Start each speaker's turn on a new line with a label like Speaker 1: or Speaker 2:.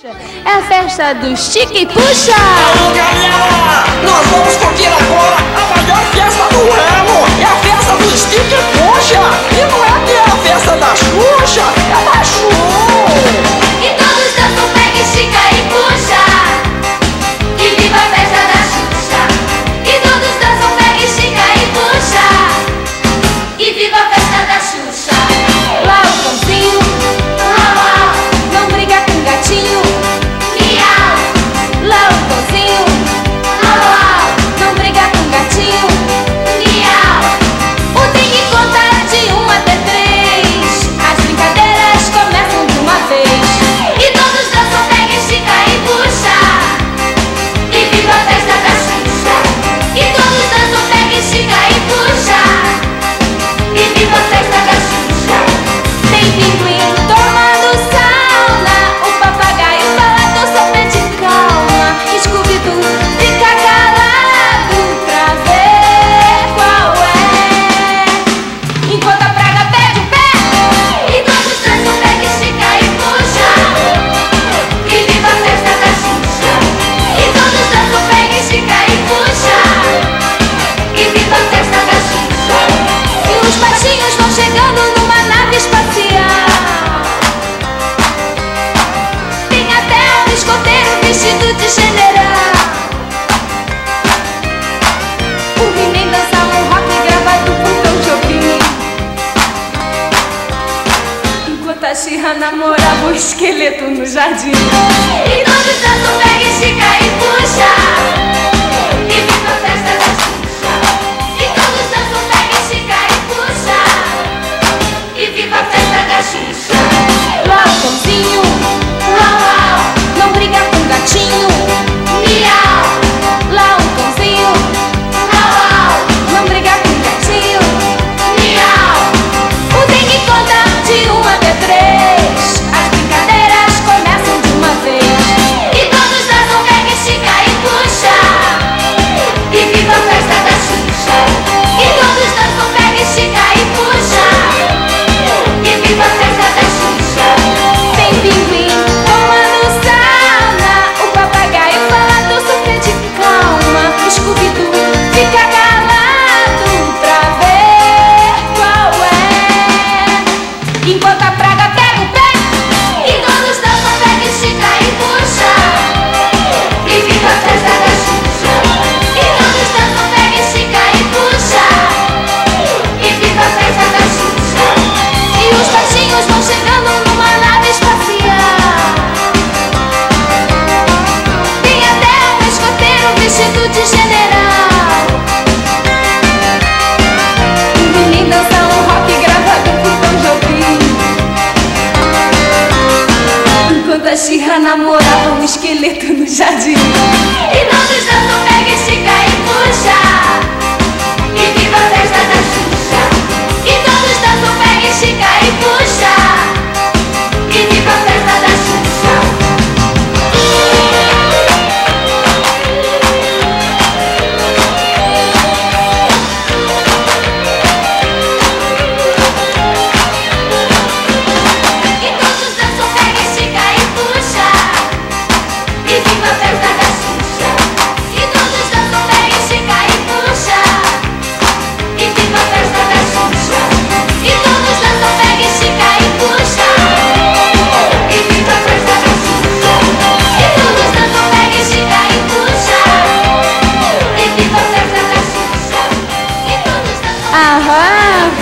Speaker 1: É a festa do Estica e Puxa!
Speaker 2: Alô, galera! Nós vamos curtir agora a maior festa do ano! É a festa do Estica e Puxa! E não é que é a festa da Xuxa, é da Xu!
Speaker 3: E todos dançam, pega, estica e puxa! E viva a festa da Xuxa! E todos dançam, pega, estica e puxa! E viva a festa da Xuxa!
Speaker 1: Lá o cãozinho,
Speaker 3: Uau, uau,
Speaker 1: não briga com o gatinho.
Speaker 3: miau!
Speaker 1: Lá o cãozinho,
Speaker 3: Uau, uau,
Speaker 1: não briga com o gatinho.
Speaker 3: miau!
Speaker 1: O tem que contar de 1 até 3. As brincadeiras começam de uma vez.
Speaker 3: E todos dançam, pega, estica e puxa! E viva a festa da Xuxa! E todos dançam, pega, estica e puxa! E viva a festa da Xuxa!
Speaker 1: Tem pinguim tomando sauna. O papagaio fala, tô sofrendo de calma. Scooby-Doo fica calado pra ver qual é. Enquanto a praga perde o pé.
Speaker 3: E todos dançam, pega, estica e puxa! E viva a festa da Xuxa! E todos dançam, pega, estica e puxa! E viva a festa da Xuxa!
Speaker 1: E os baixinhos vão chegando numa nave espacial. Tem até um escoteiro vestido de general. O He-Man dança um rock gravado por Tom Jobim, enquanto a She-Ra namorava o esqueleto no jardim.
Speaker 3: E todos dançam, pega, estica e puxa! E viva a festa da Xuxa! E todos dançam, pega, estica e puxa! E viva a festa da Xuxa!
Speaker 1: Lá o cãozinho,
Speaker 3: Uau, uau,
Speaker 1: não briga com o gatinho.
Speaker 3: miau!
Speaker 1: Lá o cãozinho,
Speaker 3: Uau, uau,
Speaker 1: não briga com o gatinho.
Speaker 3: miau!
Speaker 1: O tem que contar de 1 até 3. As brincadeiras começam de uma vez.
Speaker 3: E todos dançam, pega, estica e puxa! E viva a festa da Xuxa! E todos dançam, pega, estica e puxa! E viva a festa da Xuxa!
Speaker 1: Tem pinguim tomando sauna. O papagaio fala, tô sofrendo de calma. Scooby-Doo fica calado pra ver qual é. Enquanto a praga pega o pé.
Speaker 3: E todos dançam, pega, estica e puxa! E viva a festa da Xuxa! E todos dançam, pega, estica e puxa! E viva a festa da Xuxa!
Speaker 1: E os baixinhos vão chegando numa nave espacial. Tem até um escoteiro vestido de general. O He-Man dança um rock gravado por Tom Jobim, enquanto a She-Ra namorava um esqueleto no jardim.
Speaker 3: E todos dançam, pega, estica e puxa! E viva a festa da Xuxa! E todos dançam, pega, estica e puxa! E viva a festa da Xuxa! E todos dançam, pega, estica e puxa! E viva a festa da Xuxa! E todos dançam, pega, estica e puxa! E viva a festa da Xuxa! E todos dançam, pega, estica e puxa! E viva a festa da Xuxa! E todos dançam, pega, estica e puxa! E viva a festa da Xuxa! E todos dançam.
Speaker 1: Aham,